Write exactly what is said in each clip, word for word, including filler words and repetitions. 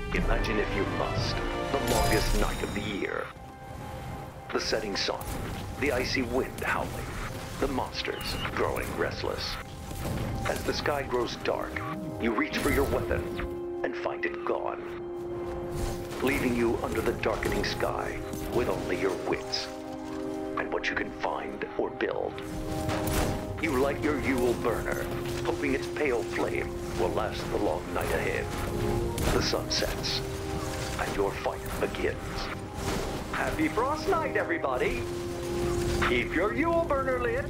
Imagine if you must, the longest night of the year. The setting sun, the icy wind howling, the monsters growing restless. As the sky grows dark, you reach for your weapon and find it gone, leaving you under the darkening sky with only your wits and what you can find or build. You light your Yule burner, hoping its pale flame will last the long night ahead. The sun sets, and your fight begins. Happy Frost Night, everybody! Keep your Yule burner lit!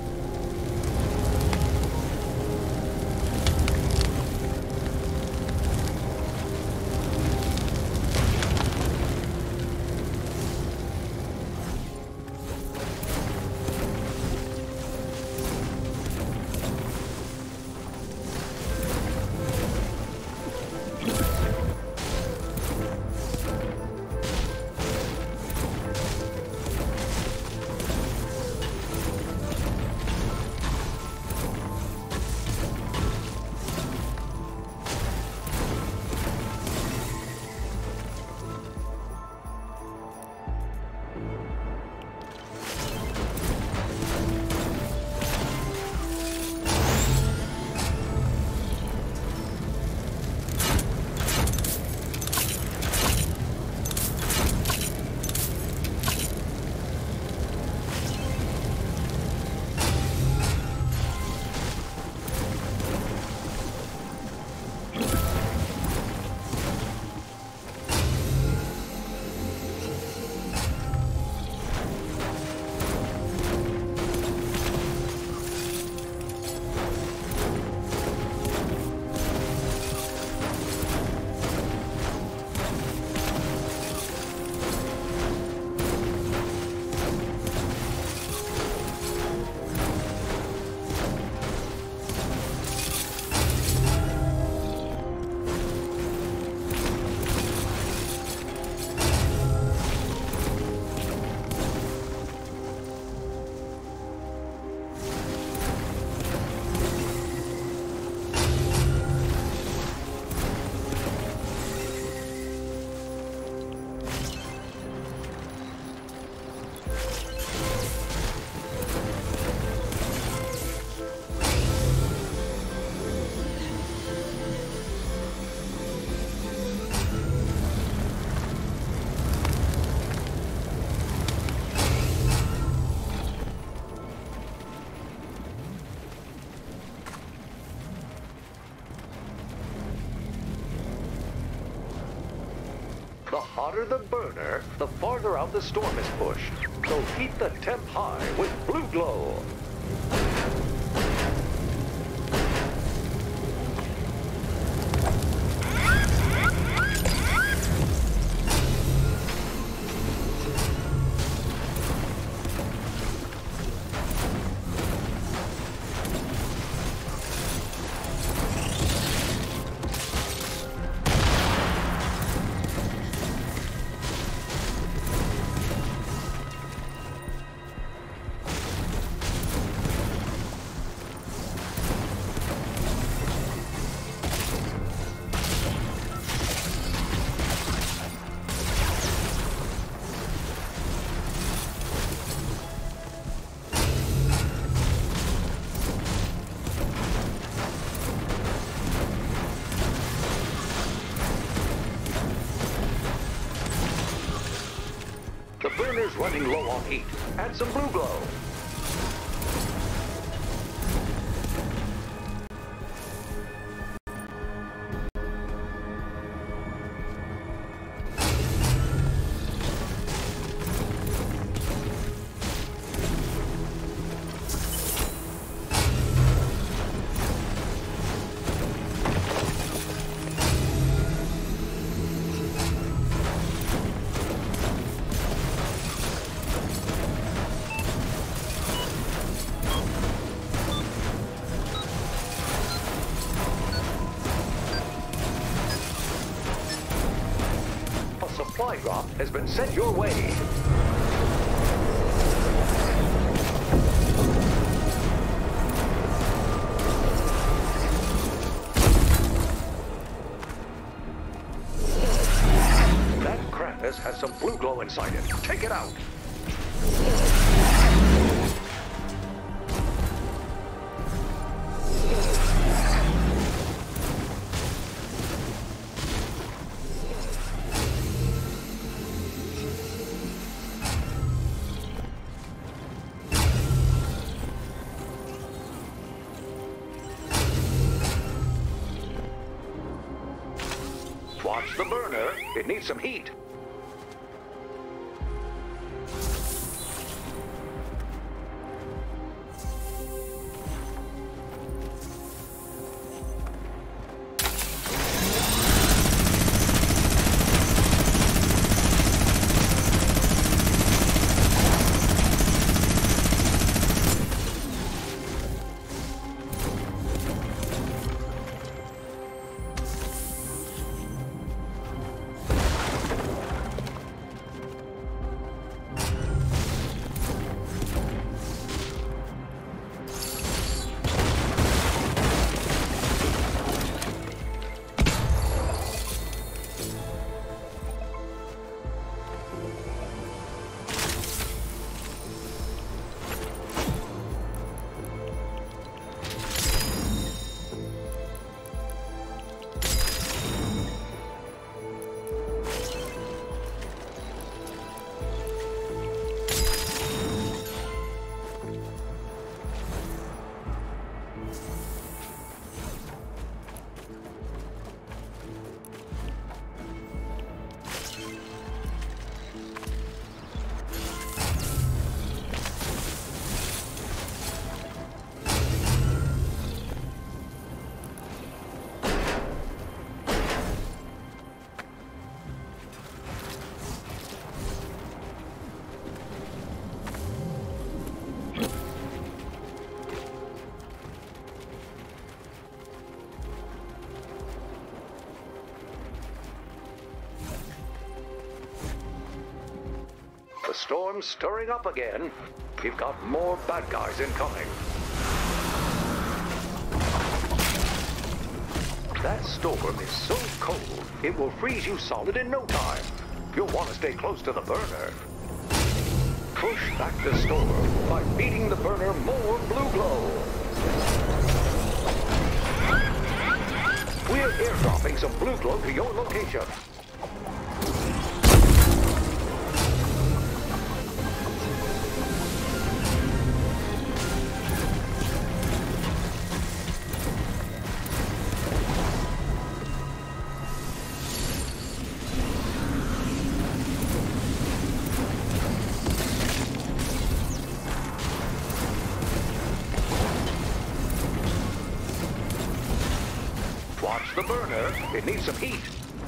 The hotter the burner, the farther out the storm is pushed. So keep the temp high with Blue Glow. The burner's running low on heat. Add some Blue Glow. Supply drop has been sent your way. This has some blue glow inside it. Take it out. Watch the burner. It needs some heat. The storm's stirring up again. We've got more bad guys incoming. That storm is so cold, it will freeze you solid in no time. You'll want to stay close to the burner. Push back the storm by feeding the burner more blue glow. We're airdropping some blue glow to your location. Watch the burner. It needs some heat.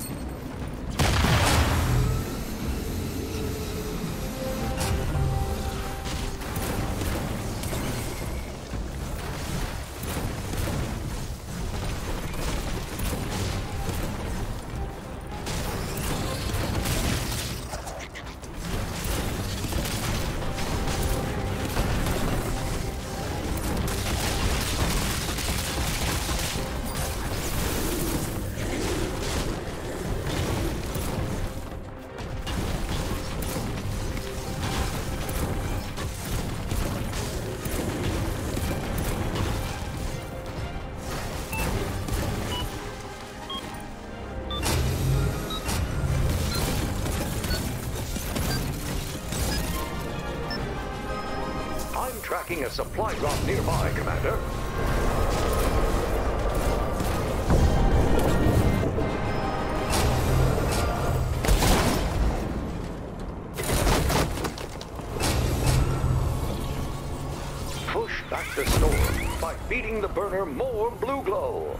Tracking a supply drop nearby, Commander. Push back the storm by feeding the burner more blue glow.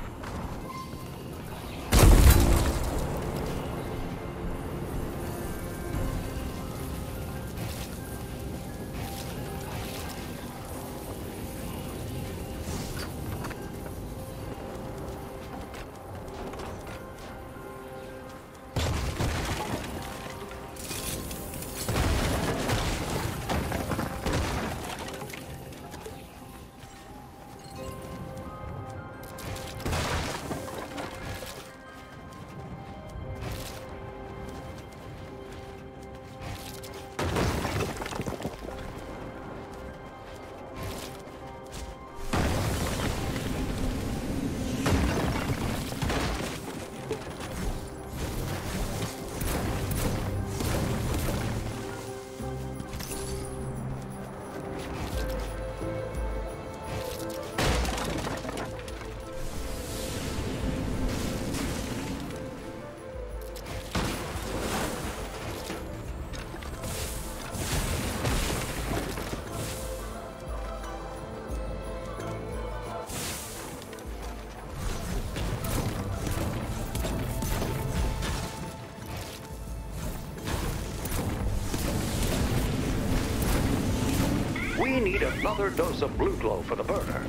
need another dose of blue glow for the burner.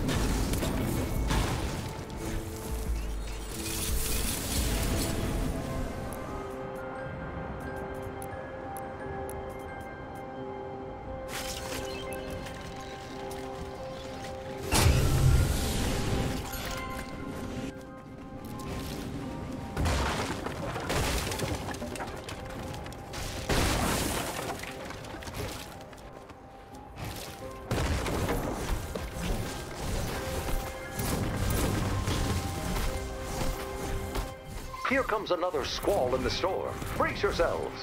Here comes another squall in the storm. Brace yourselves.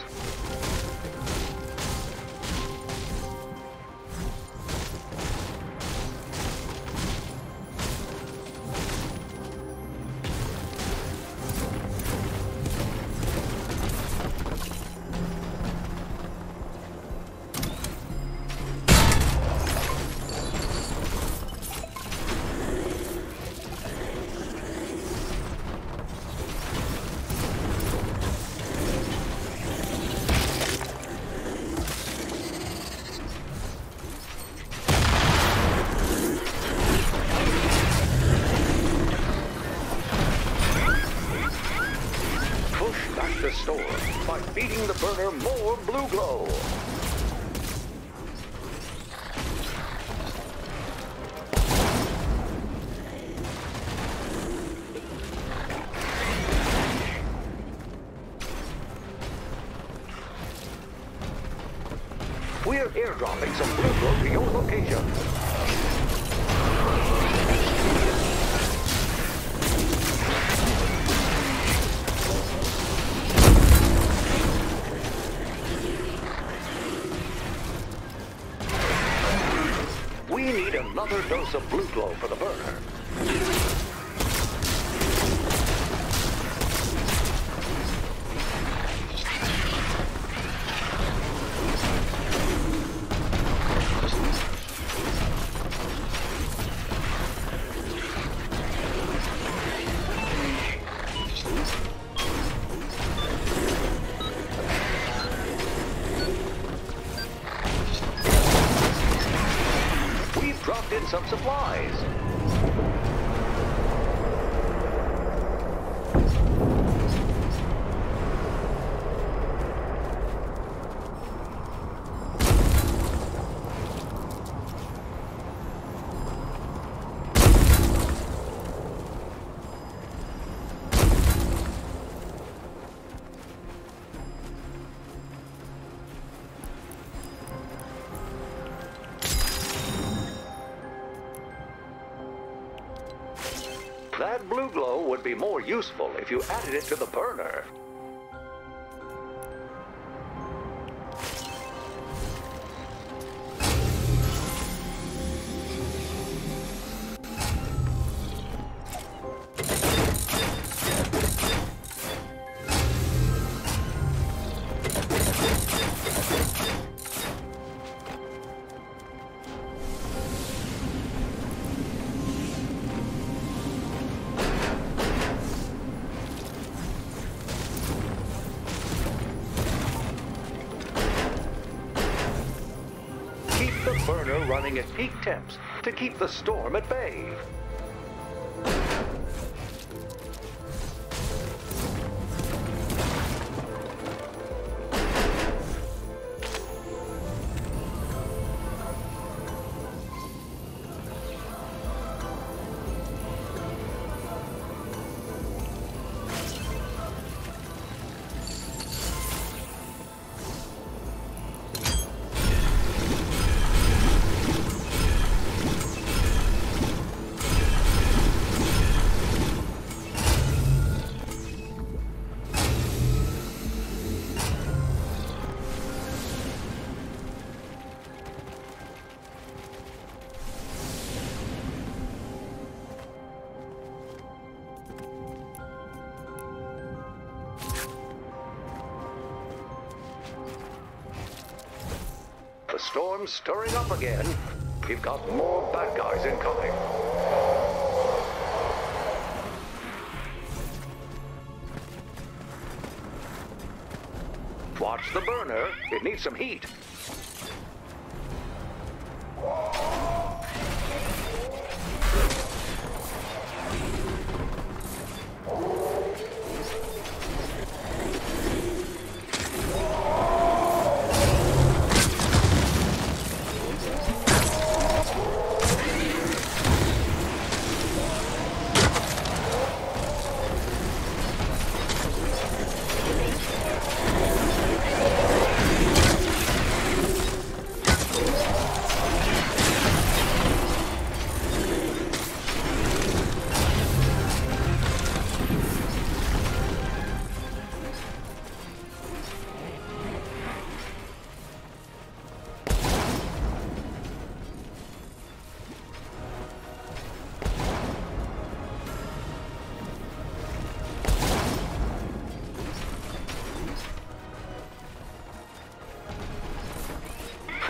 The storm by feeding the burner more blue glow. We're airdropping some blue glow to your location. We need another dose of blue glow for the burner. Dropped in some supplies. That blue glow would be more useful if you added it to the burner. The burner running at peak temps to keep the storm at bay. The storm's stirring up again. We've got more bad guys incoming. Watch the burner. It needs some heat.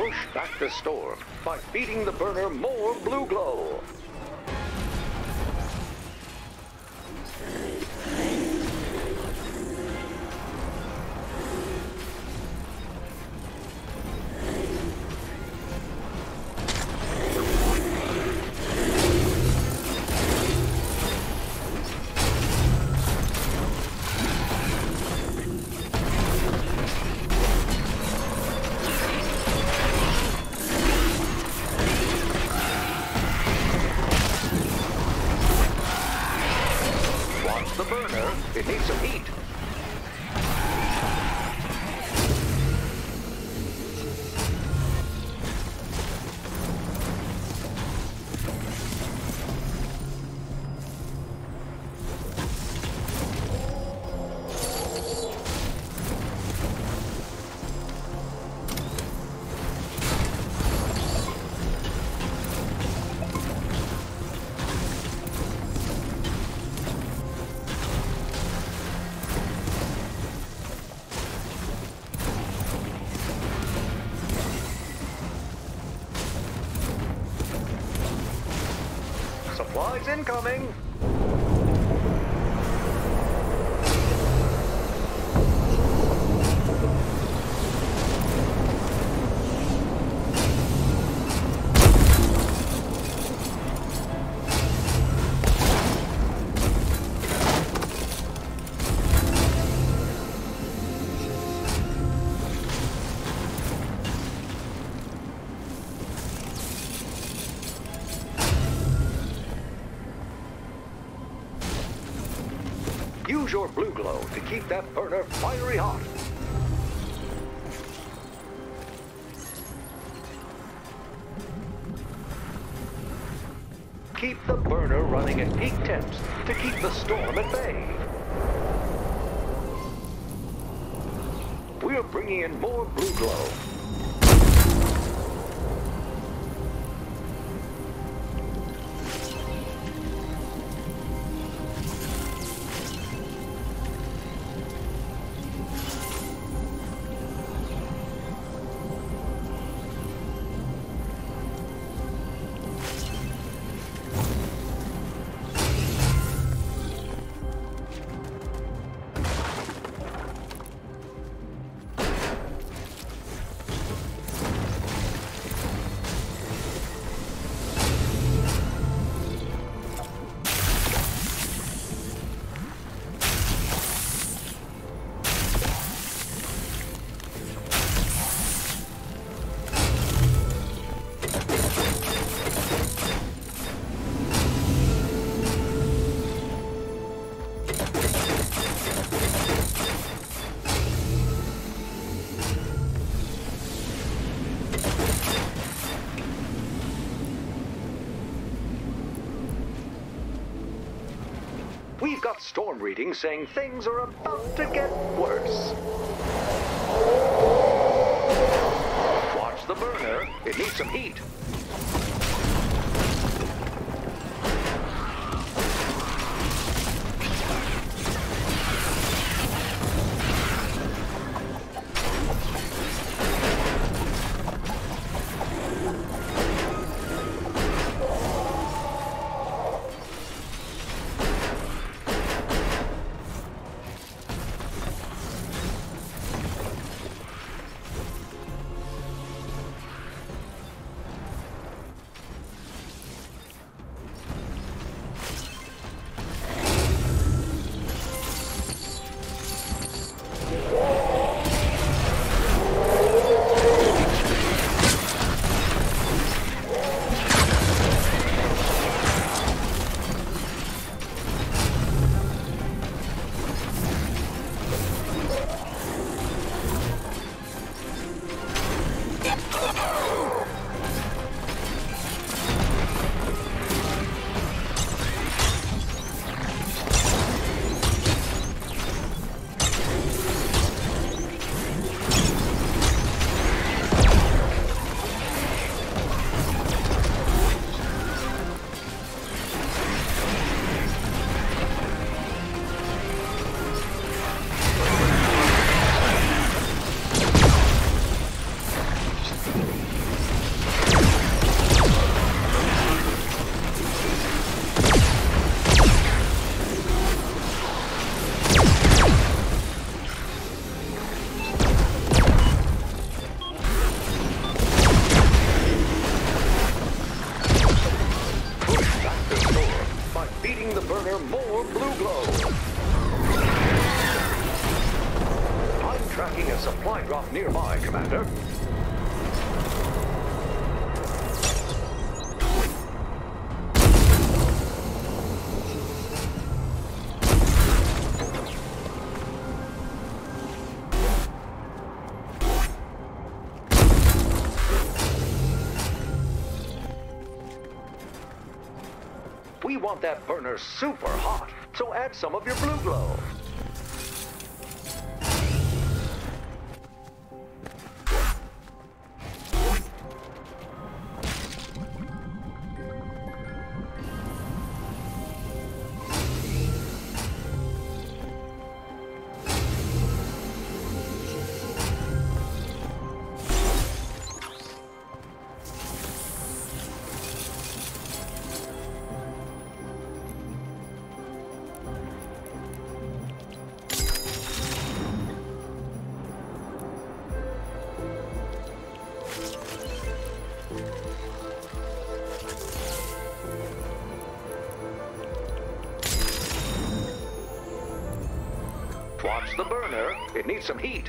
Push back the storm by feeding the burner more blue glow. The burner, it needs some heat. Supplies incoming! Use your blue glow to keep that burner fiery hot. Keep the burner running at peak temps to keep the storm at bay. We're bringing in more blue glow. We've got storm readings saying things are about to get worse. Watch the burner. It needs some heat. a supply drop nearby, Commander. We want that burner super hot, so add some of your blue glow. Watch the burner. It needs some heat.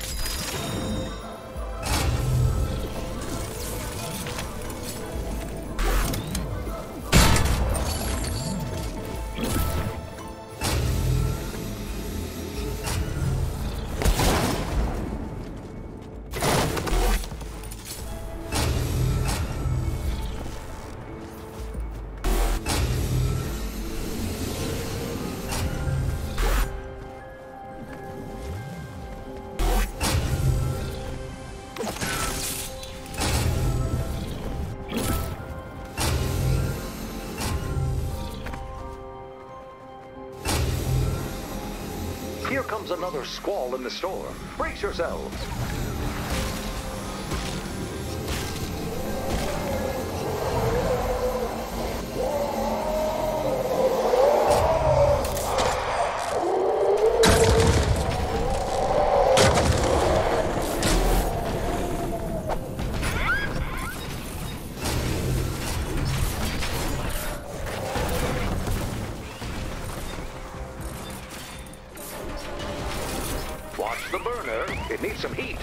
Here comes another squall in the storm. Brace yourselves. Watch the burner. It needs some heat.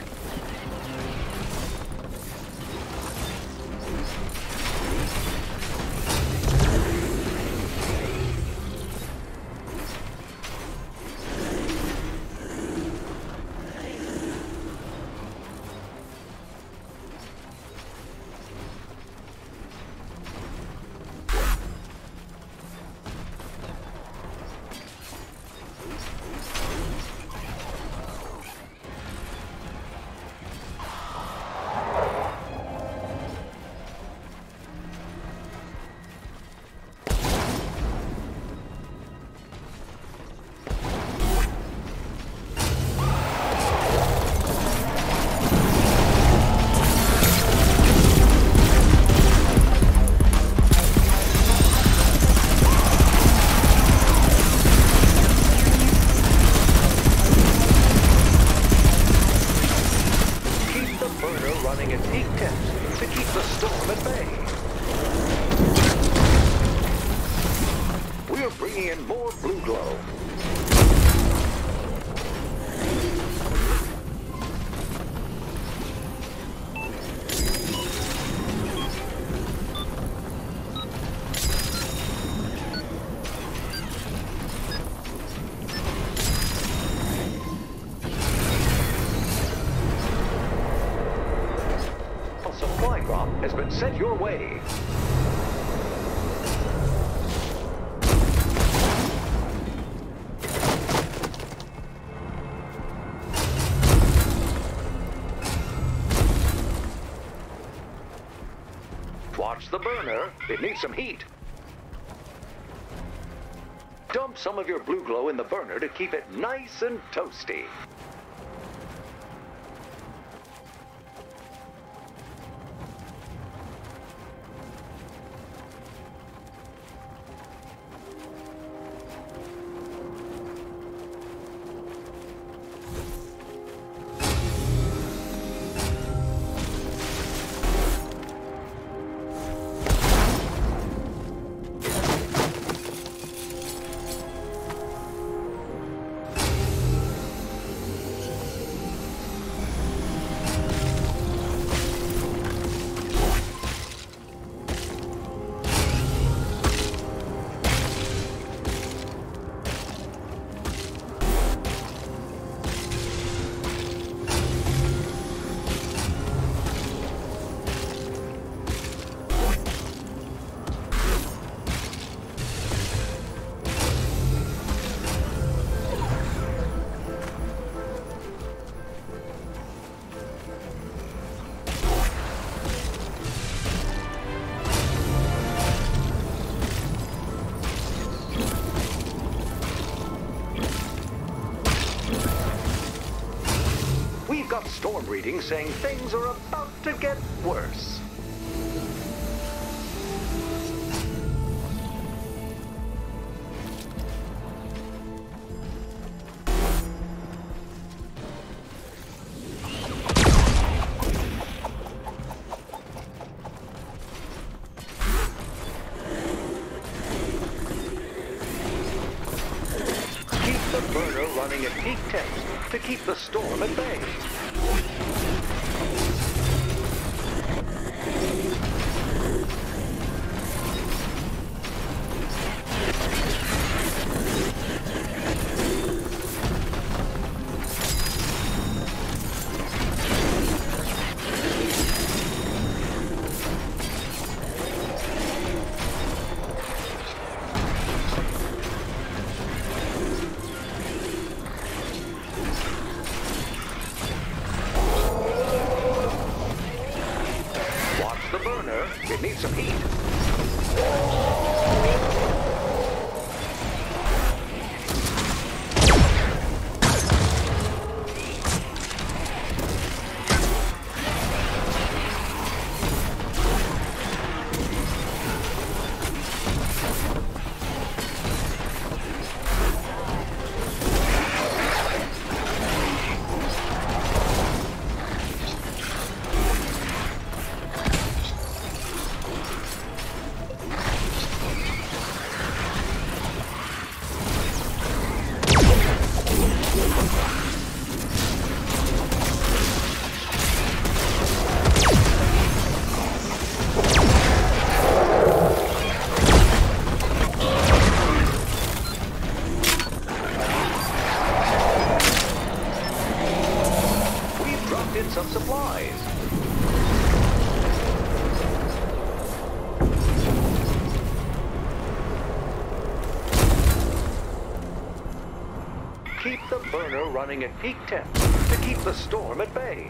Running at peak temps to keep the storm at bay. We're bringing in more blue glow. Supply drop has been sent your way. Watch the burner. It needs some heat. Dump some of your blue glow in the burner to keep it nice and toasty. got storm readings saying things are about to get worse. Running at peak temps to keep the storm at bay. It needs some heat. Some supplies. Keep the burner running at peak temps to keep the storm at bay.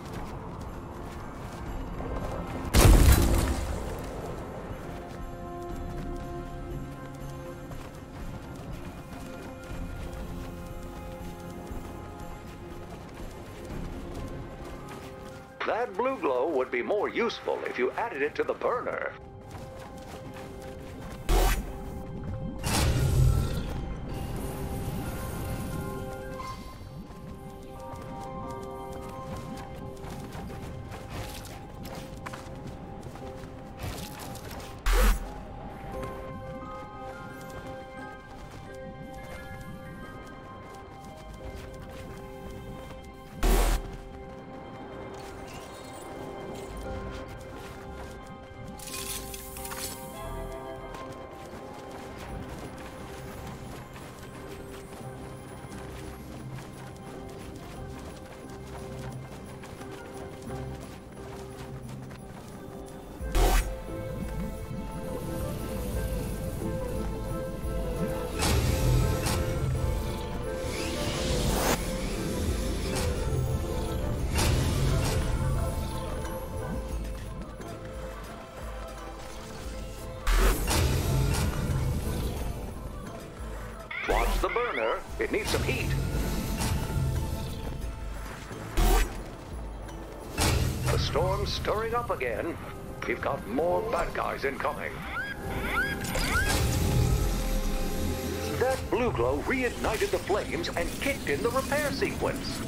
That blue glow would be more useful if you added it to the burner. Watch the burner. It needs some heat. The storm's stirring up again. We've got more bad guys incoming. That blue glow reignited the flames and kicked in the repair sequence.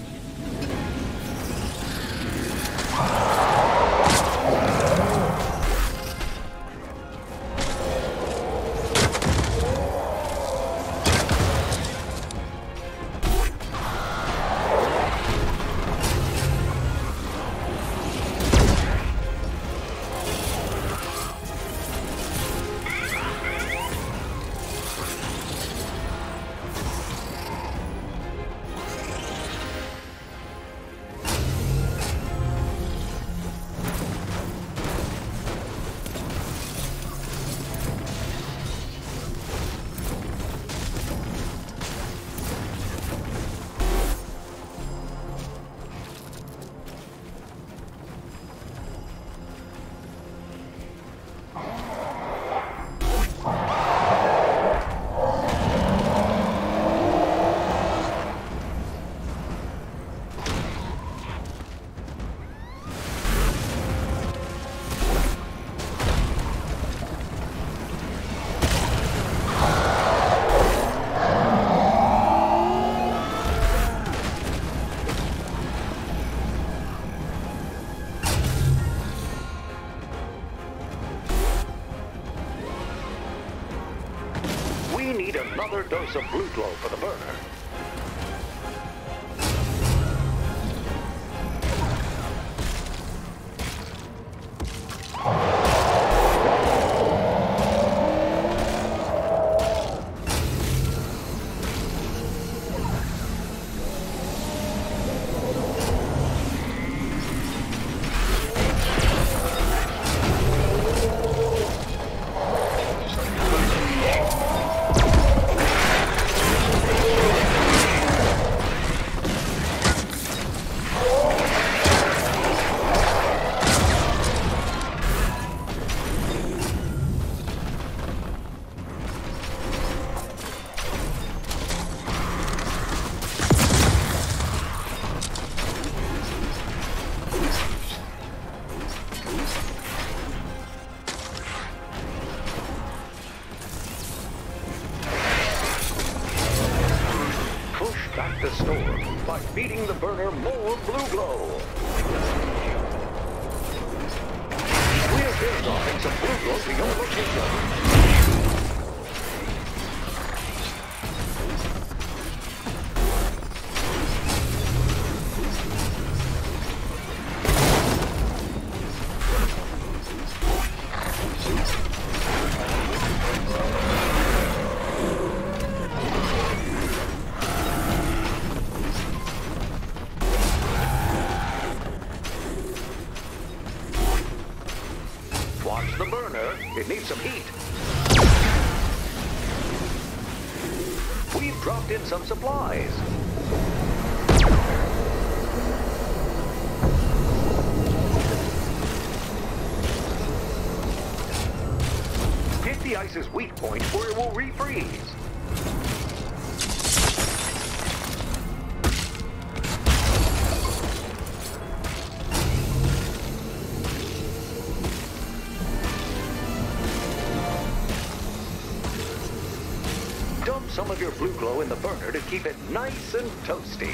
another dose of blue glow for the burner. Back the storm by feeding the burner more blue glow. We're airdropping some blue glow to your location. Watch the burner. It needs some heat. We've dropped in some supplies. Hit the ice's weak point where it will refreeze. Dump some of your blue glow in the burner to keep it nice and toasty.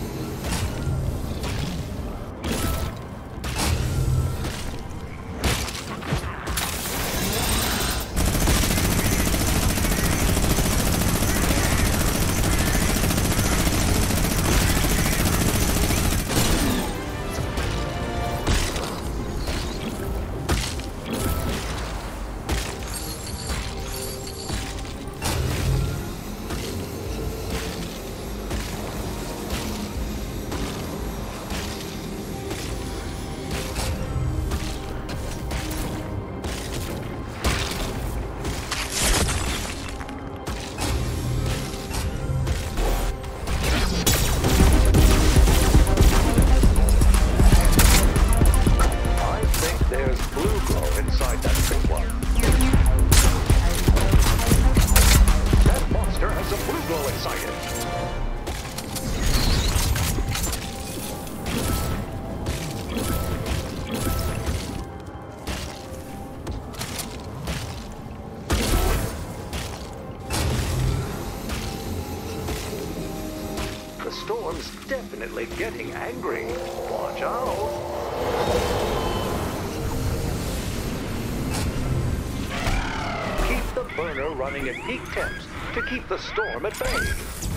The storm's definitely getting angry. Watch out. Keep the burner running at peak temps to keep the storm at bay.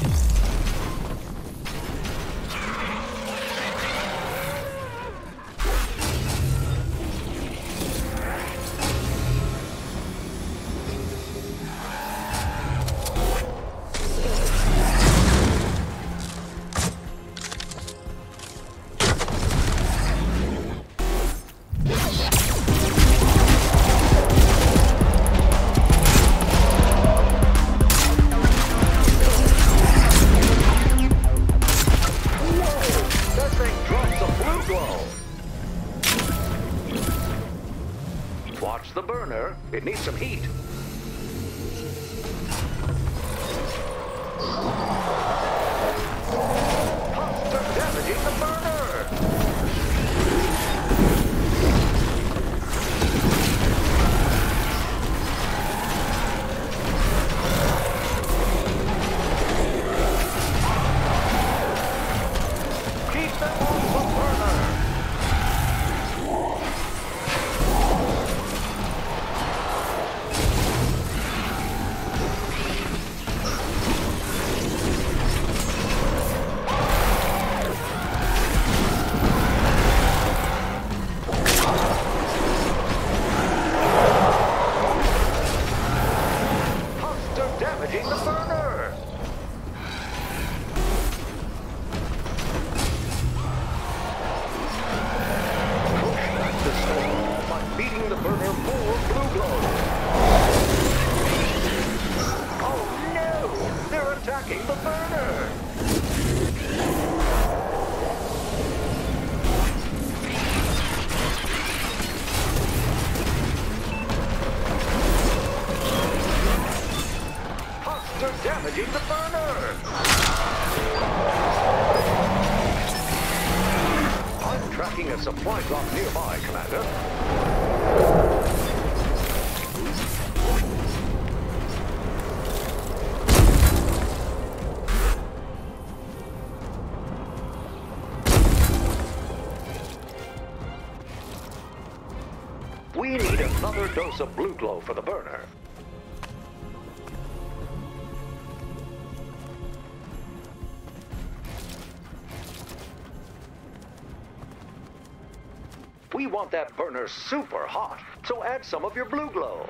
Watch the burner. It needs some heat. Monster damaging the burner! Keep them off the burner! a supply drop nearby, Commander. We need another dose of blue glow for the burner. We want that burner super hot, so add some of your blue glow.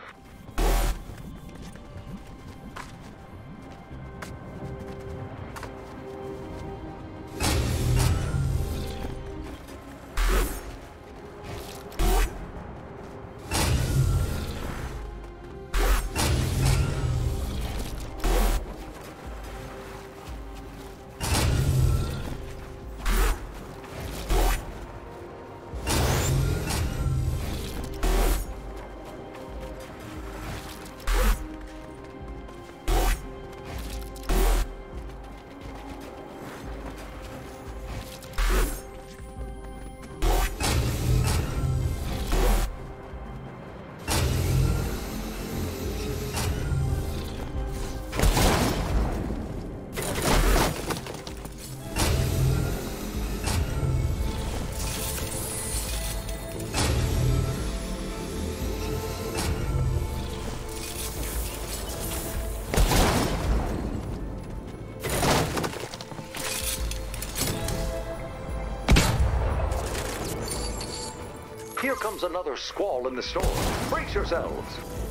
Here comes another squall in the storm. Brace yourselves.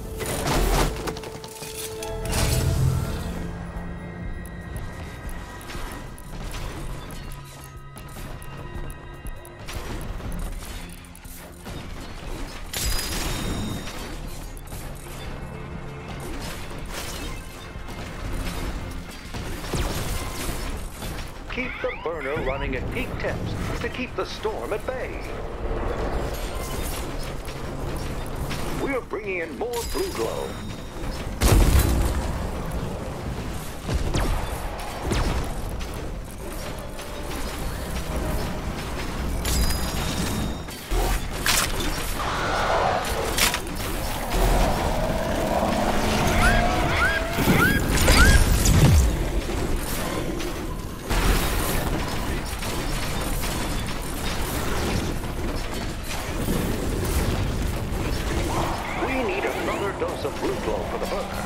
Keep the burner running at peak temps to keep the storm at bay. We're bringing in more blue glow. Dose of blue glow for the burner.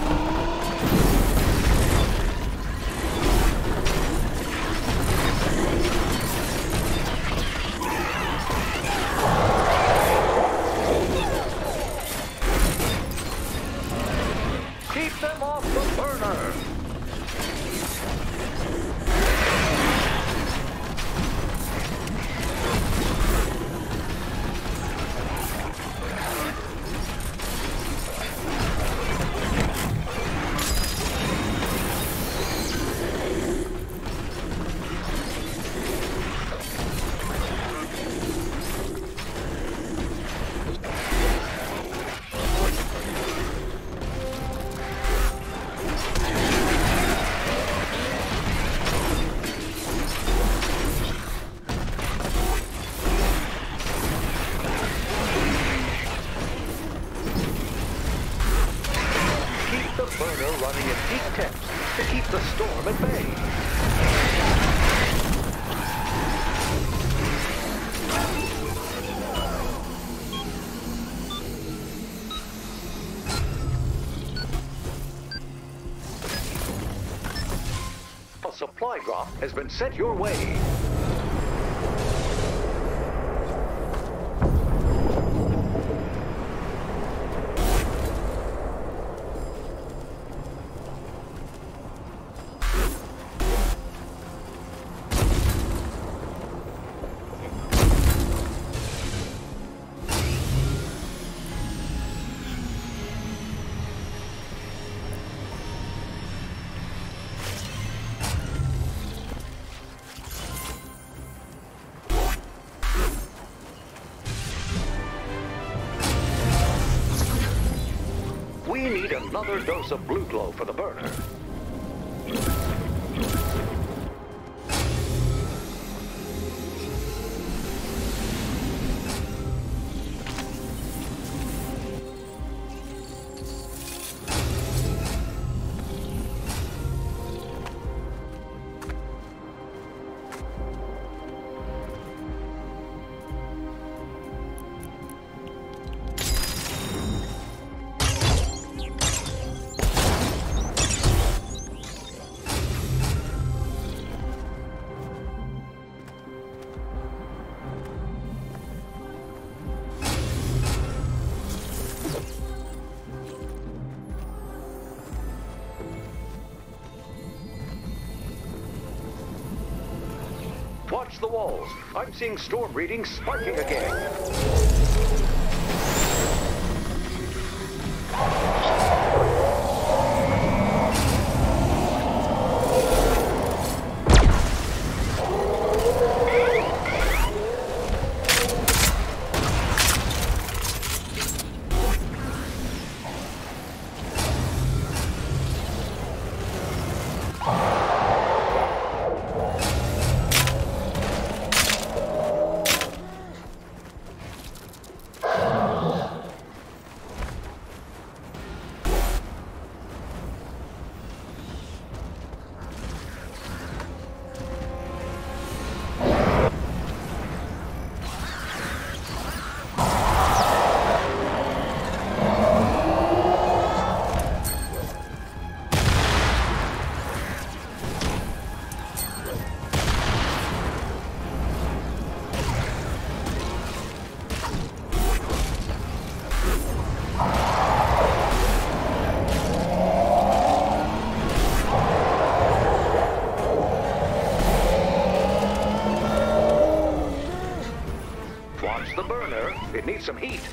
Keep them off the burner. Burner running at peak temps to keep the storm at bay. A supply drop has been sent your way. We need another dose of blue glow for the burner. Watch the walls. I'm seeing storm readings sparking again. Watch the burner. It needs some heat.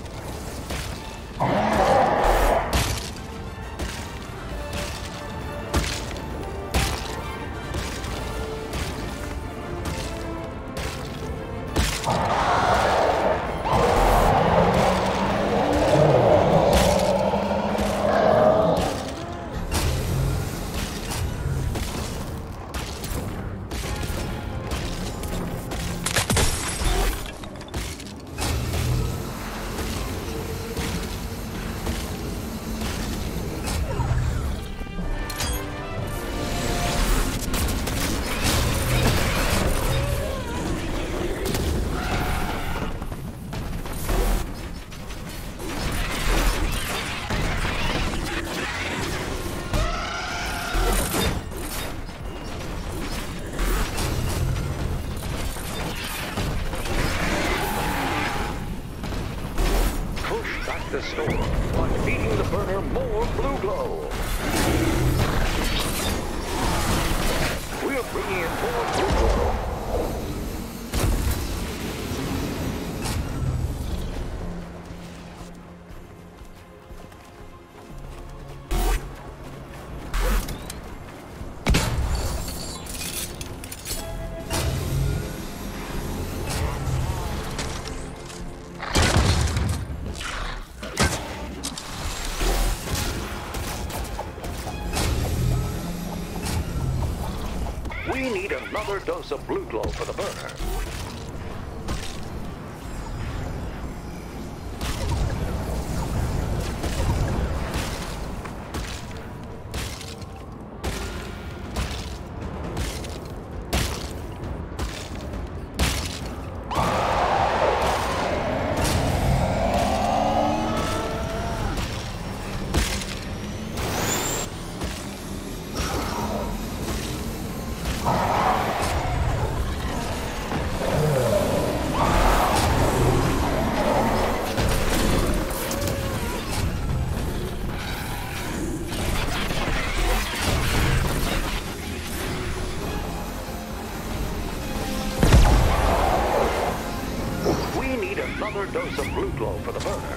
The storm by feeding the burner more blue glow. We're bringing in more blue glow. We need another dose of blue glow for the burner. Another dose of blue glow for the burner.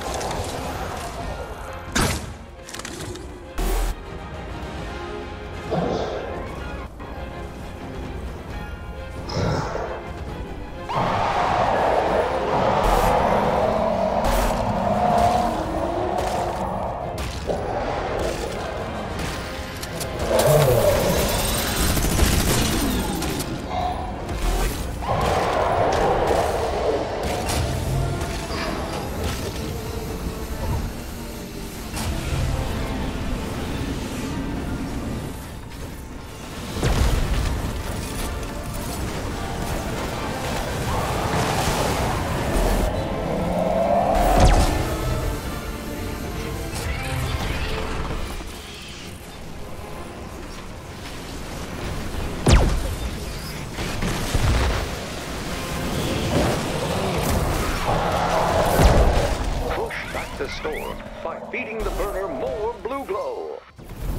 The storm by feeding the burner more blue glow.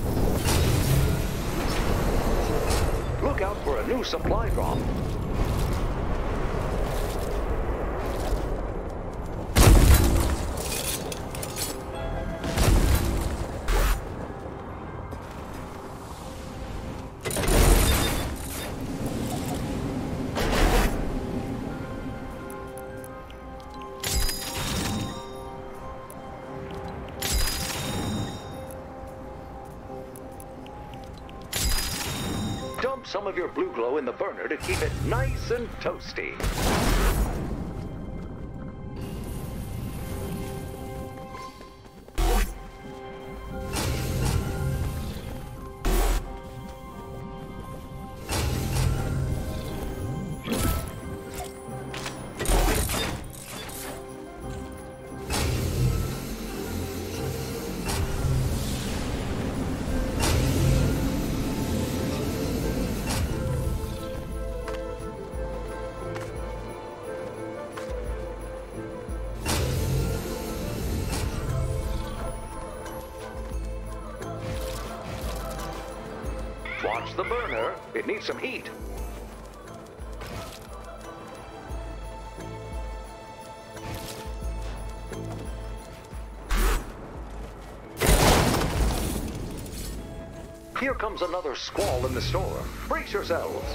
Look out for a new supply drop. some of your blue glow in the burner to keep it nice and toasty. Watch the burner. It needs some heat. Here comes another squall in the storm. Brace yourselves.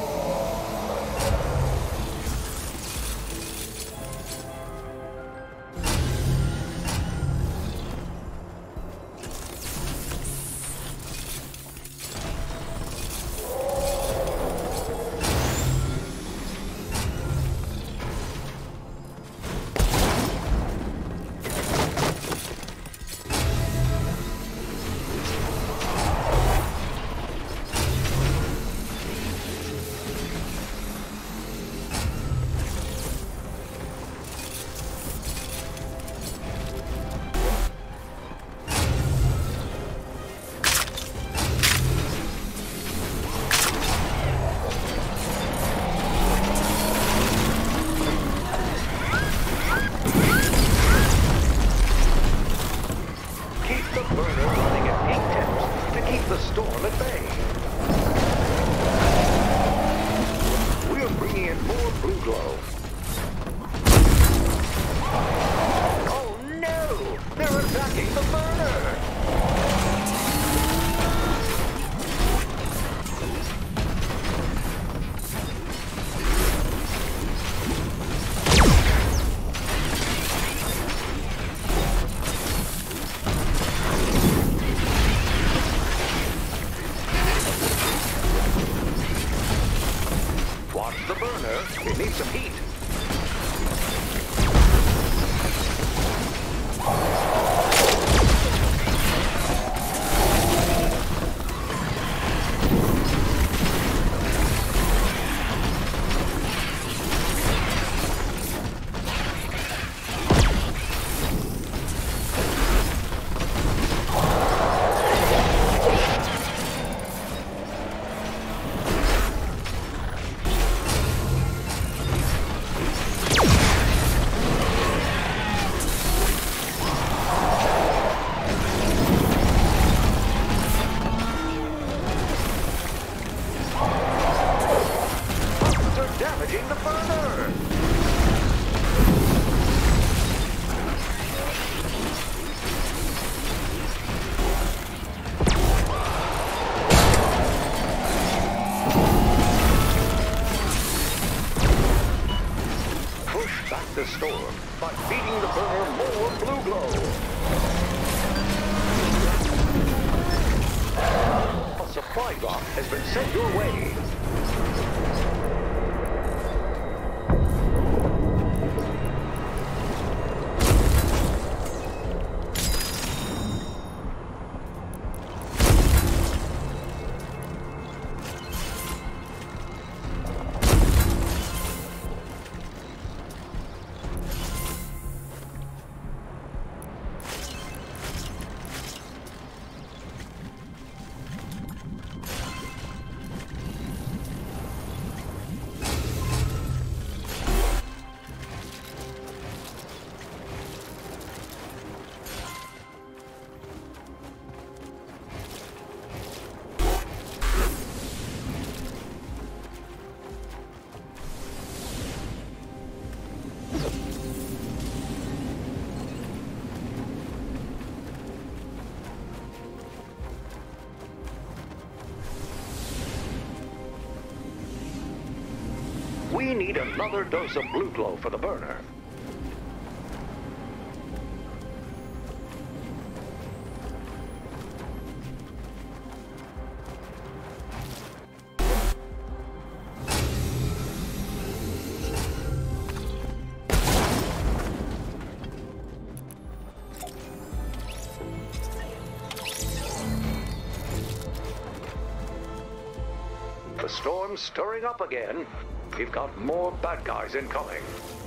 It needs some heat. Damaging the burner! Push back the storm by feeding the burner more blue glow. A supply drop has been sent your way. We need another dose of blue glow for the burner. storm's stirring up again. We've got more bad guys incoming.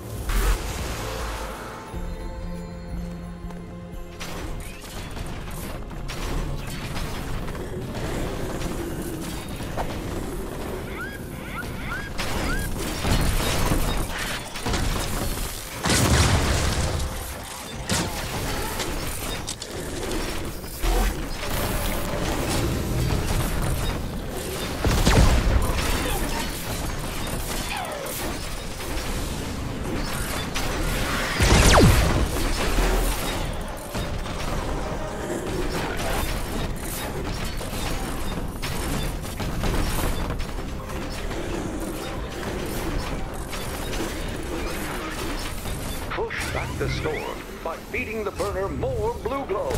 Push back the storm by feeding the burner more blue glow.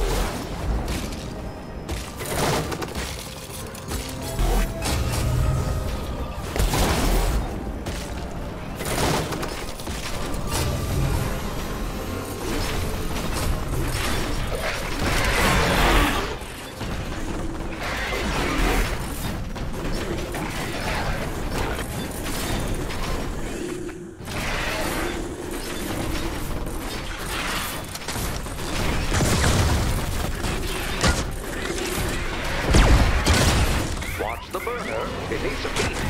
The burner, it needs some heat.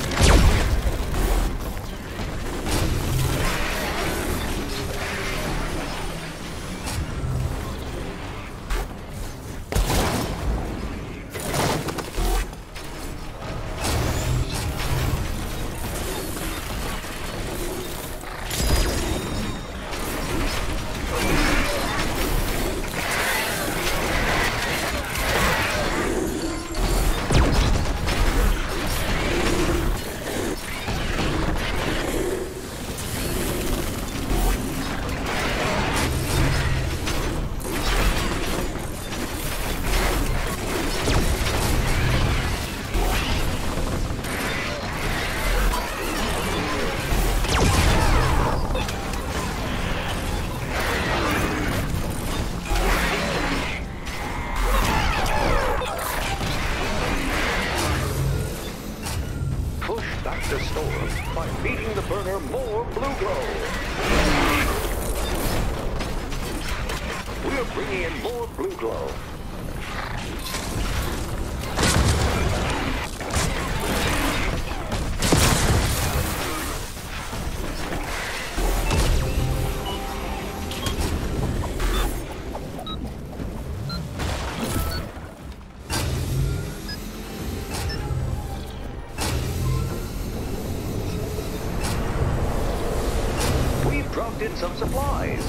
Back the storm by feeding the burner more blue glow. We're bringing in more blue glow. Dropped in some supplies.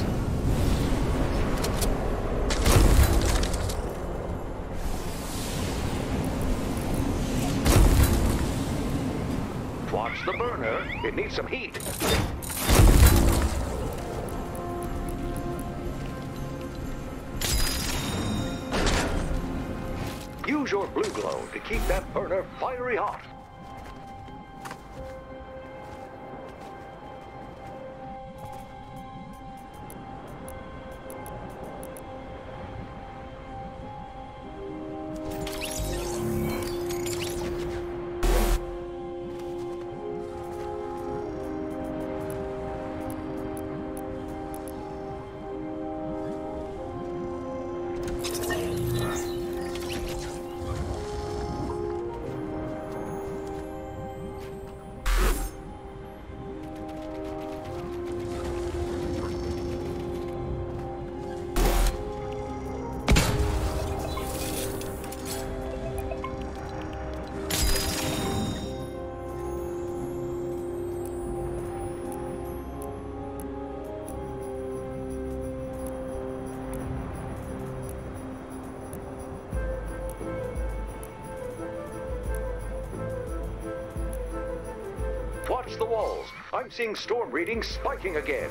Watch the burner. It needs some heat. Use your blue glow to keep that burner fiery hot. Watch the walls. I'm seeing storm readings spiking again.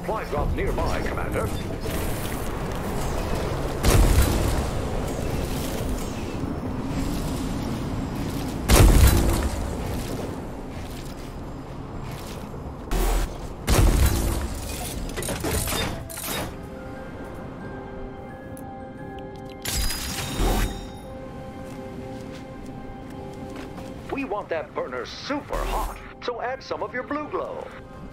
supply drop nearby, Commander. We want that burner super hot, so add some of your blue glow.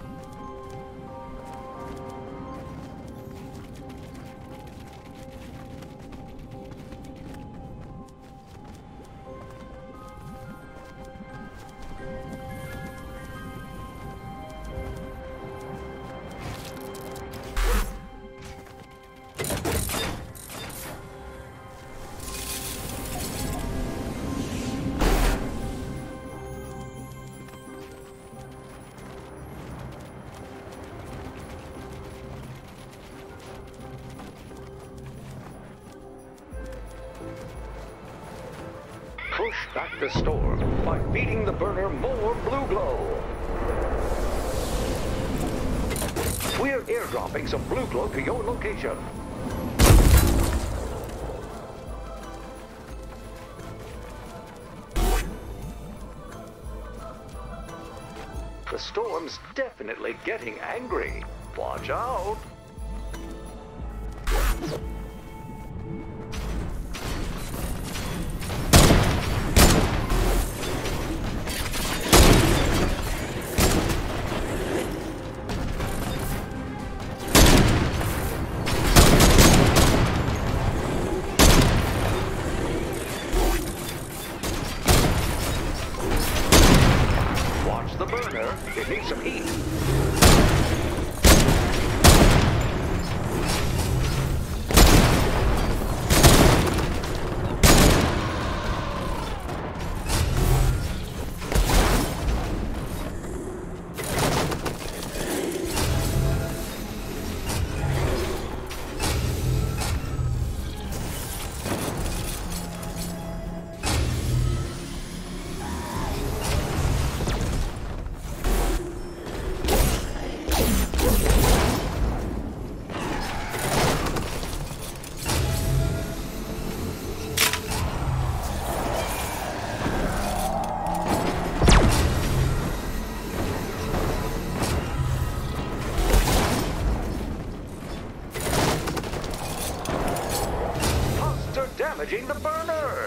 Push back the storm by feeding the burner more blue glow. We're airdropping some blue glow to your location. The storm's definitely getting angry. Watch out! The burner, it needs some heat. Damaging the burner!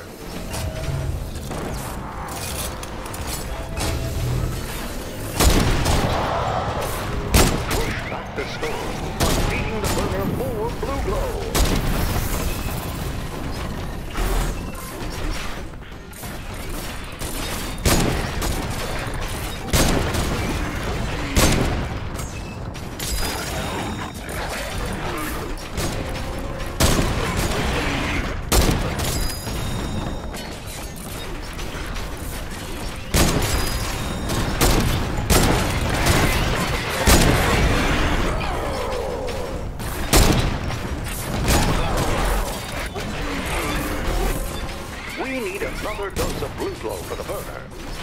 Push back the storm by feeding the burner more blue glow. We need another dose of blue glow for the burner.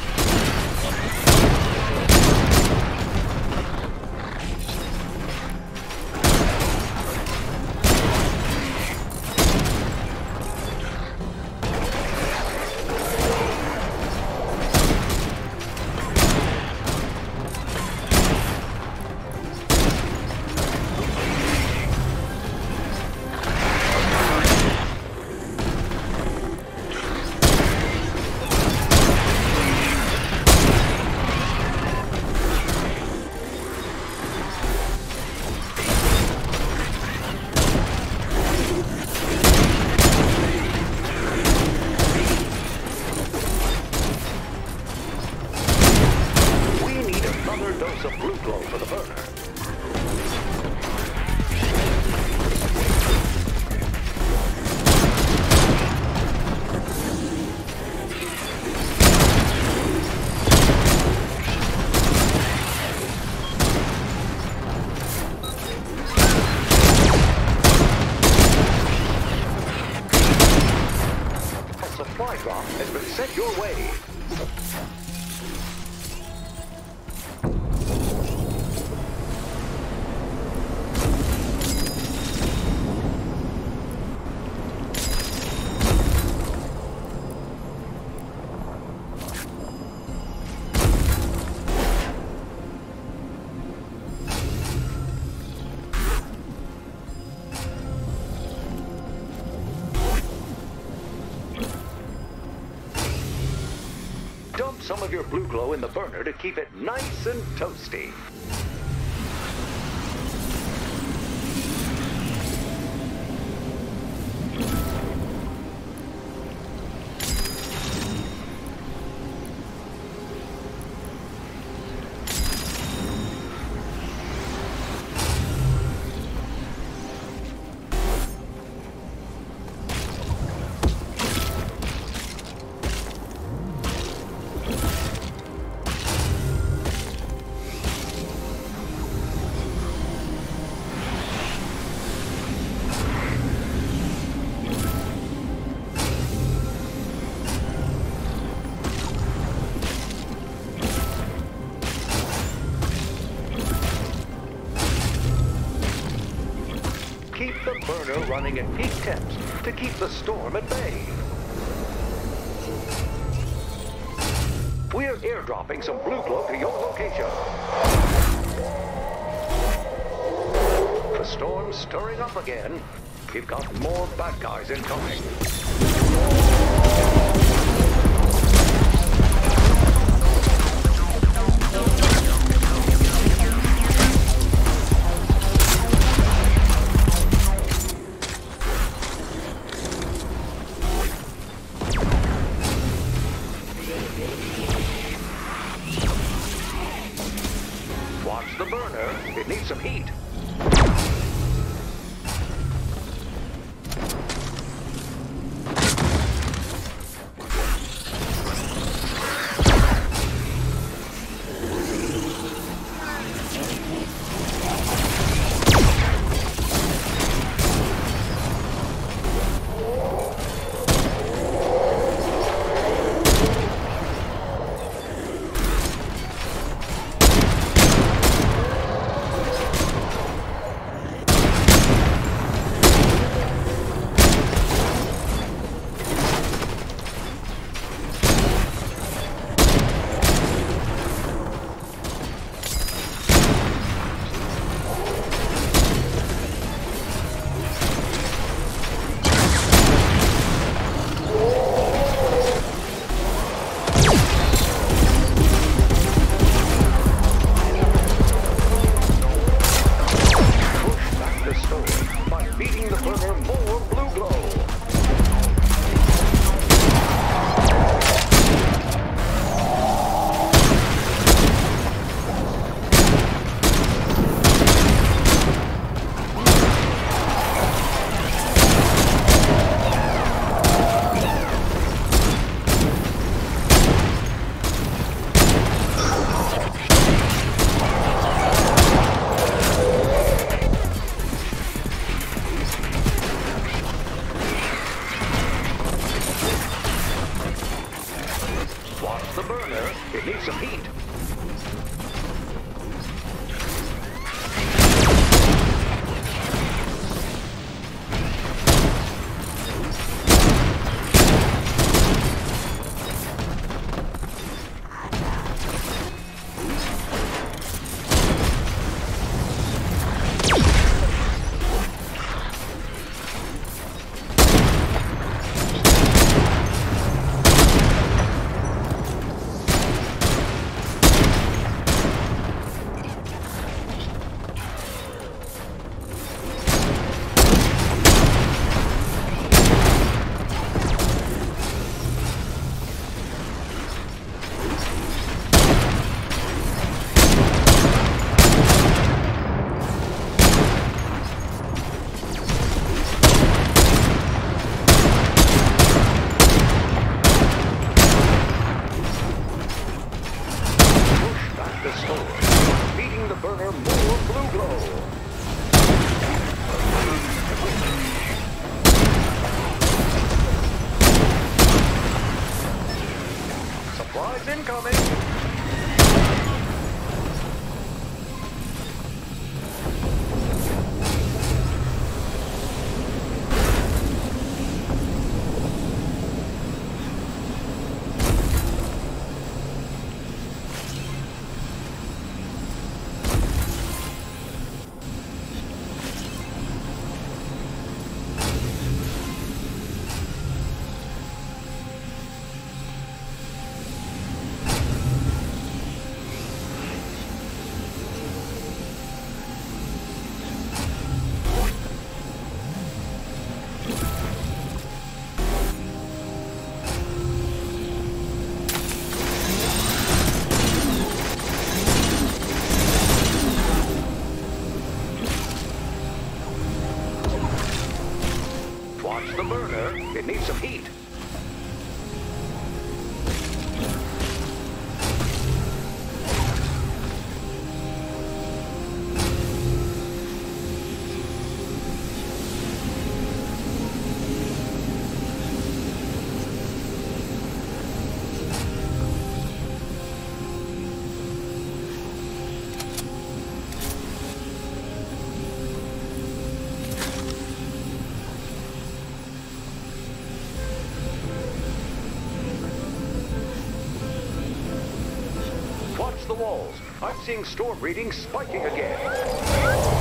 Dose of blue glow for the burner. A supply drop has been sent your way. Dump some of your blue glow in the burner to keep it nice and toasty. Keep the burner running at peak temps to keep the storm at bay. We're airdropping some blue glow to your location. The storm's stirring up again. We've got more bad guys incoming. Watch the burner. It needs some heat. Watch the burner. It needs some heat. Feeding the burner more blue glow. Supplies incoming. the walls. I'm seeing storm readings spiking again.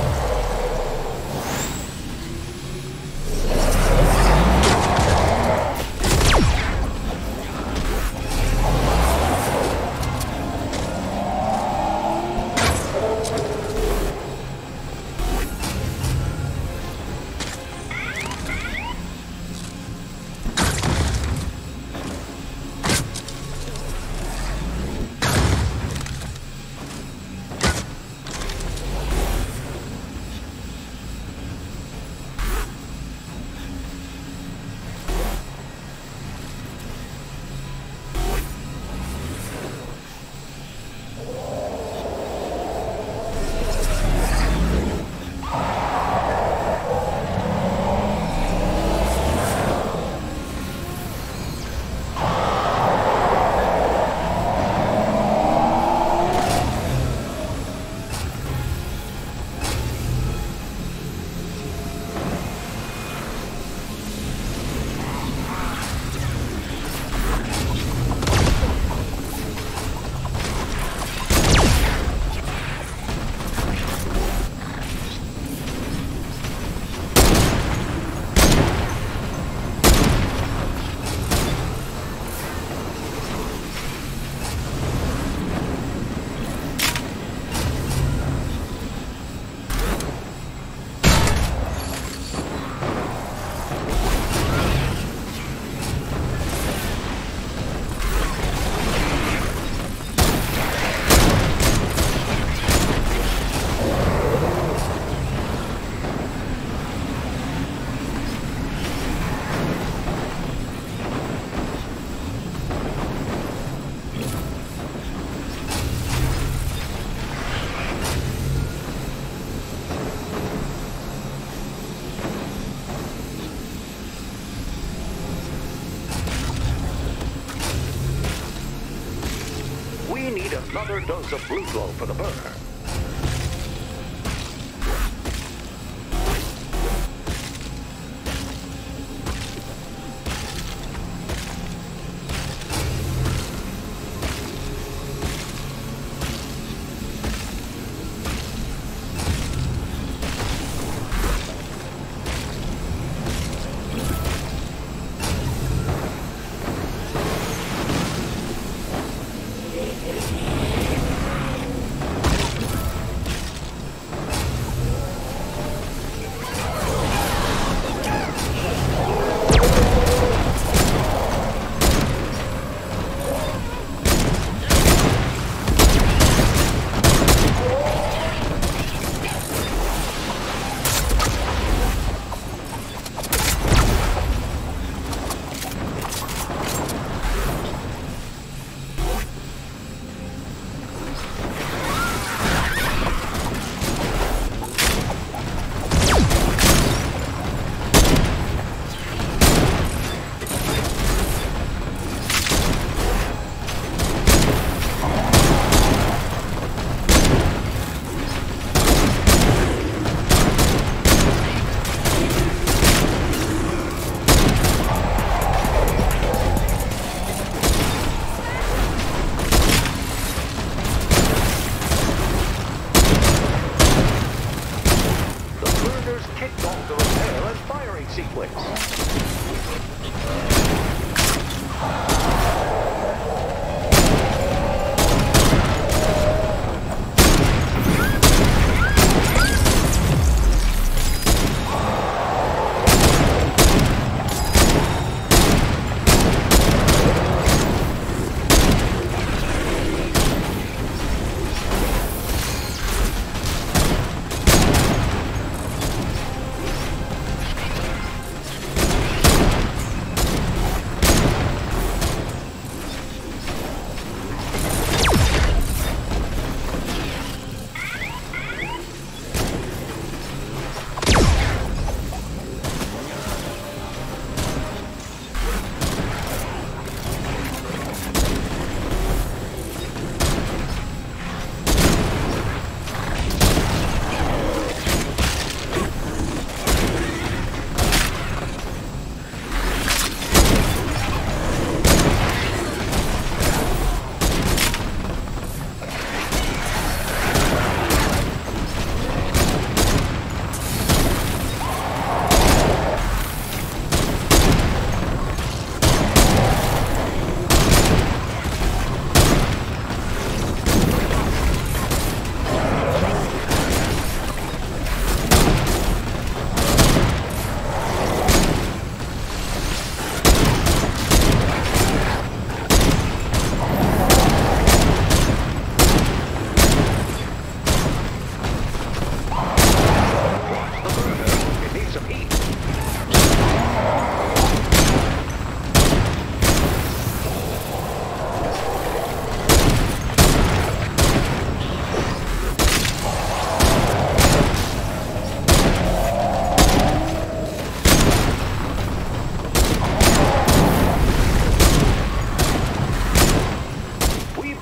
We need another dose of blue glow for the burner.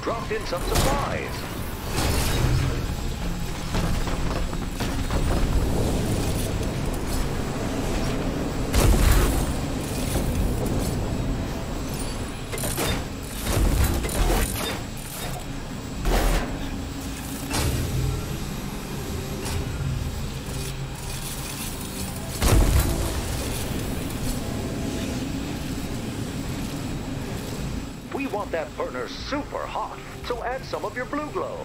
dropped in some supplies. We want that burner super hot, so add some of your blue glow.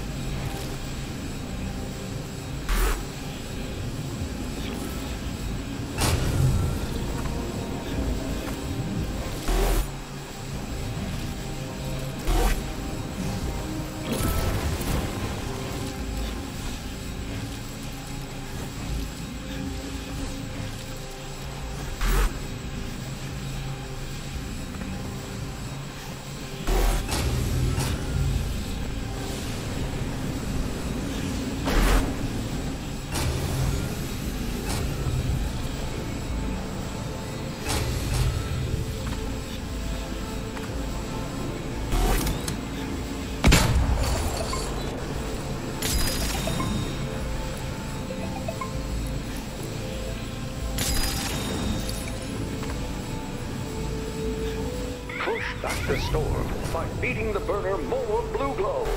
Push back the storm by feeding the burner more blue glow.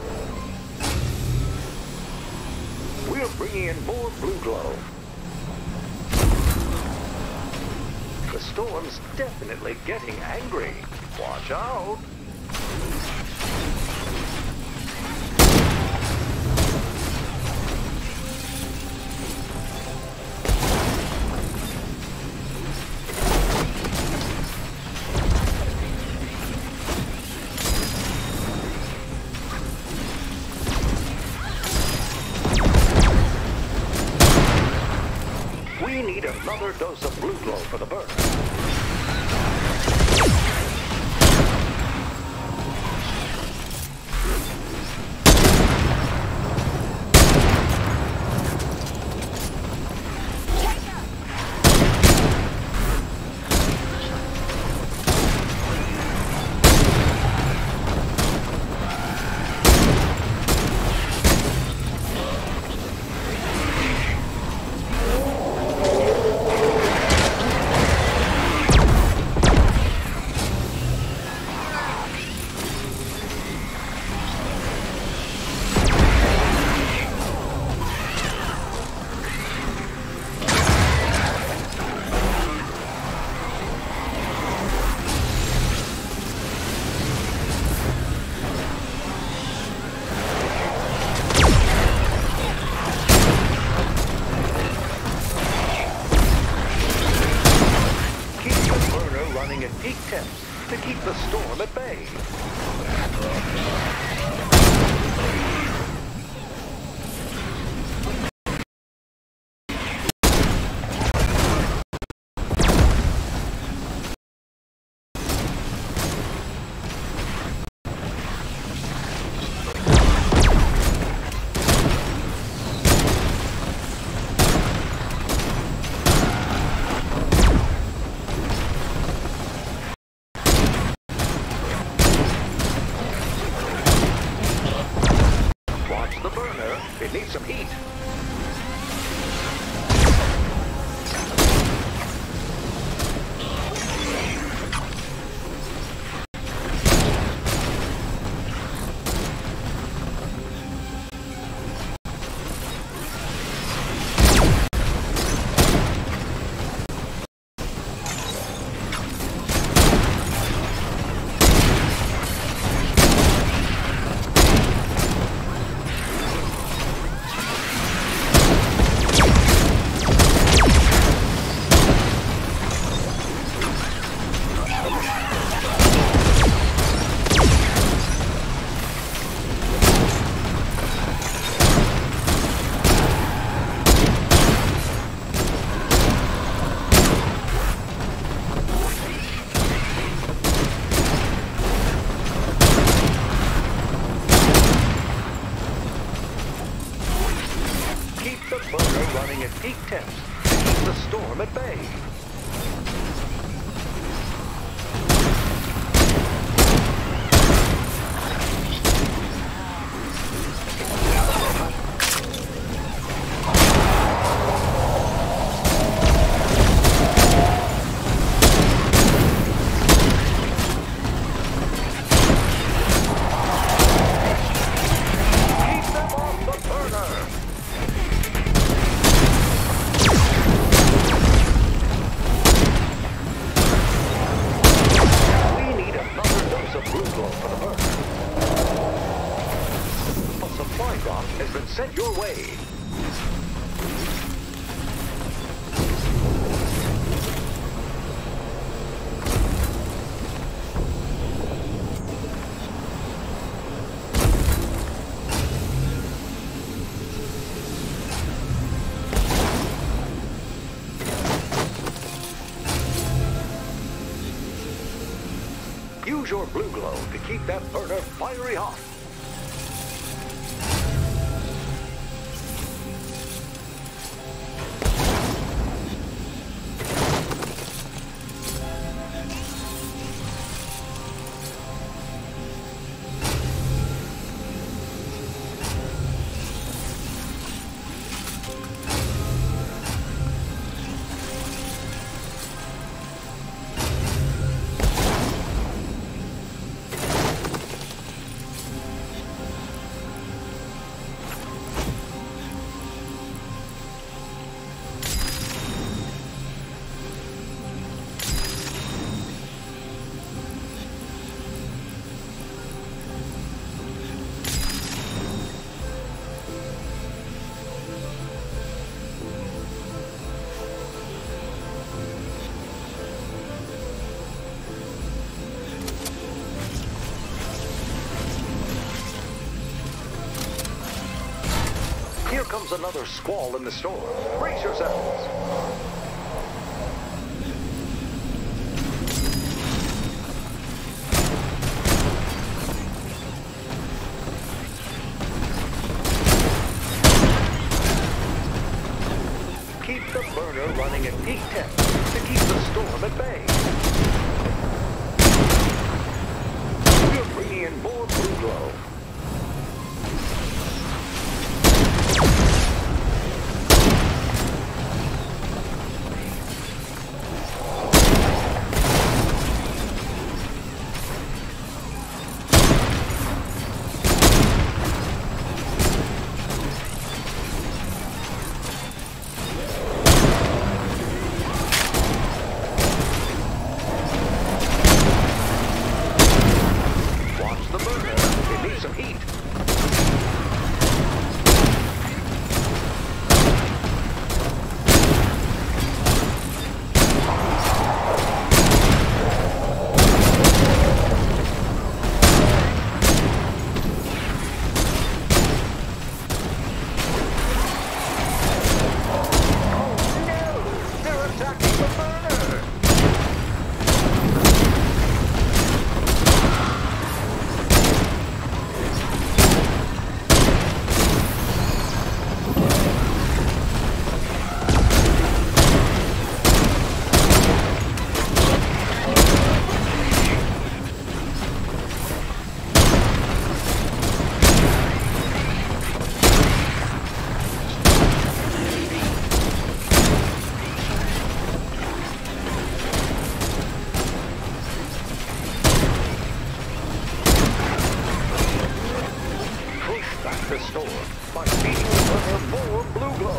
We're bringing in more blue glow. The storm's definitely getting angry. Watch out. We need another dose of blue glow for the burner. Running at peak temps to keep the storm at bay. The burner, it needs some heat. The burner running at peak temps to keep the storm at bay. drop has been sent your way. Use your blue glow to keep that burner fiery hot. Here comes another squall in the storm. Brace yourselves. Keep the burner running at peak temp to keep the storm at bay. We're bringing in more blue glow. The storm by feeding the burner more blue glow.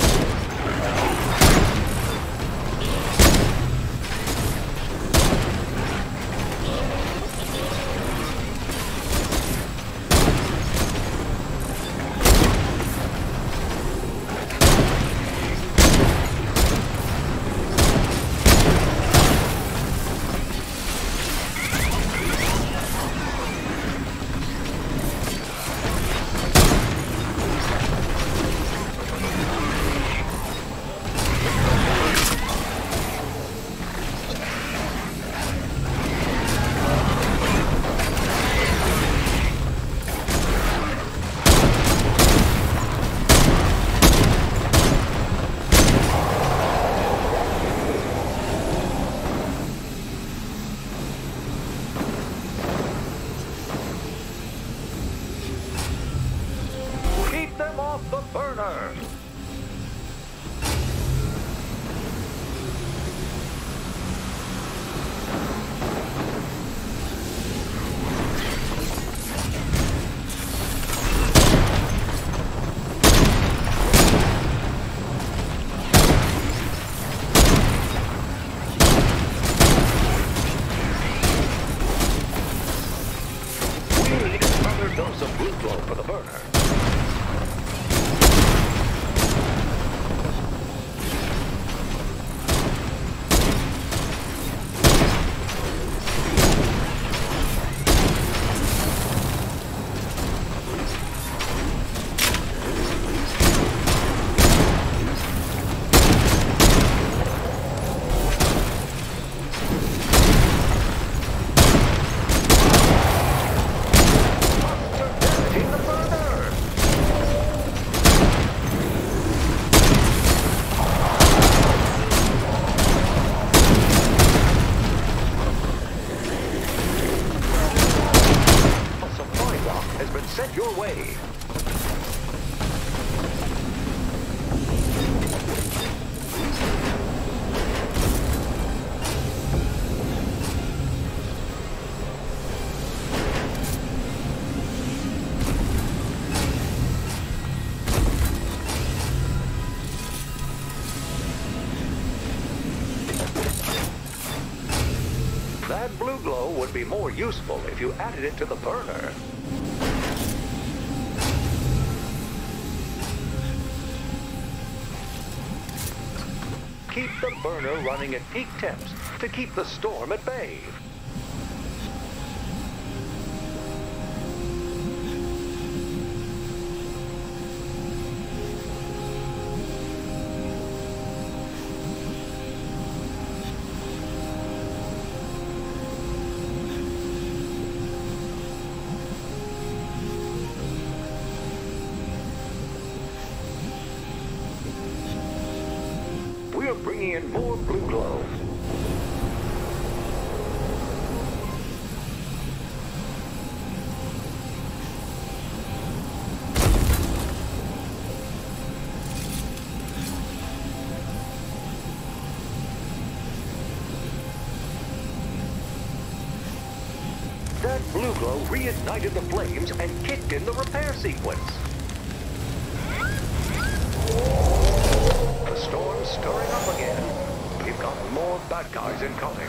Off the burner! We need another dose of blue glow for the burner. headed your way. That blue glow would be more useful if you added it to the burner. Keep the burner running at peak temps to keep the storm at bay. We're bringing in more blue glow. That blue glow reignited the flames and kicked in the repair sequence. The storm's stirring up again. We've got more bad guys incoming.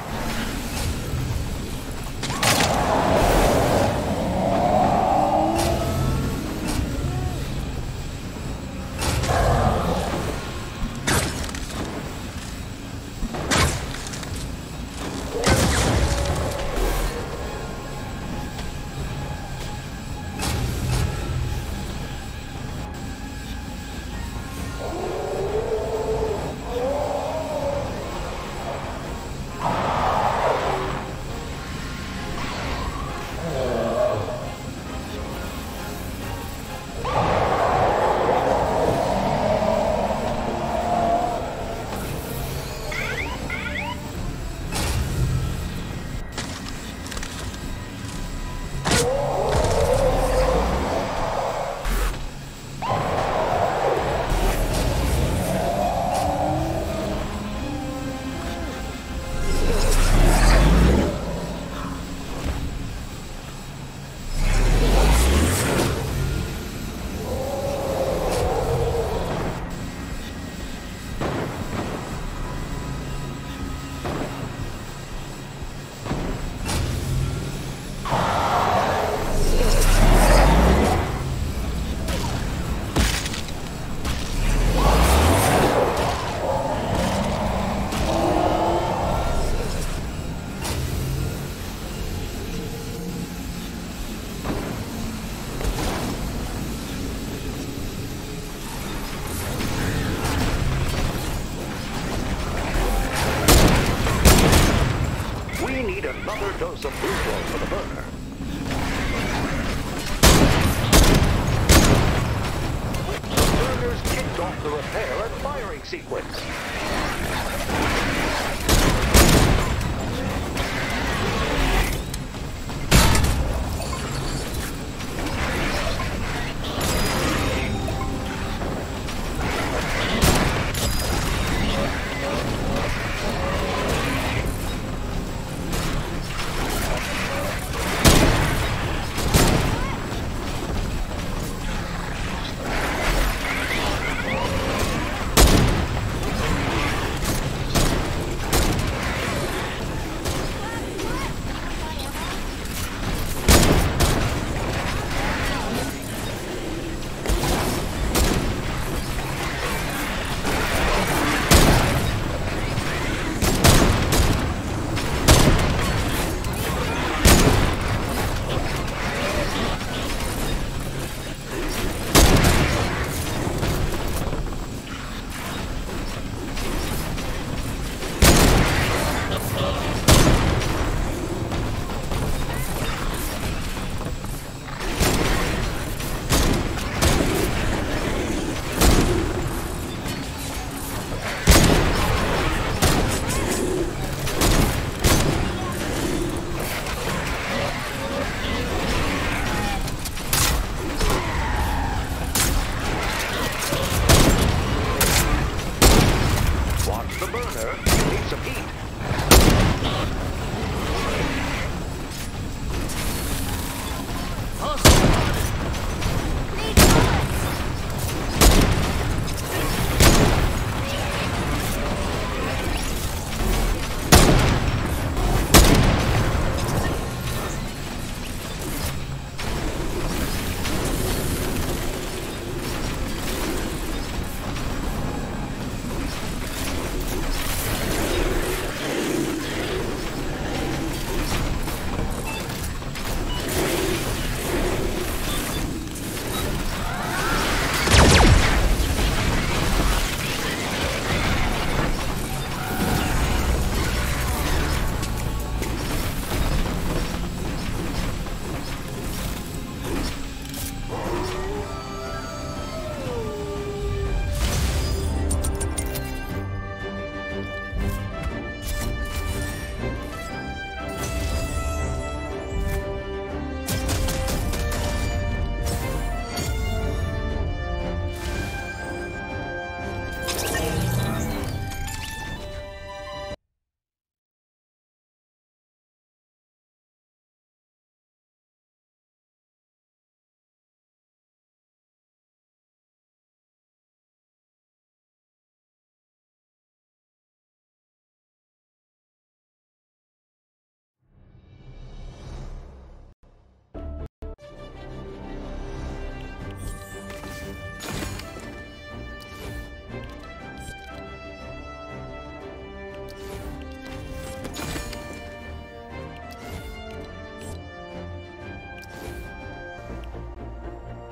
Another dose of blue glow for the burner. The burners kicked off the repair and firing sequence.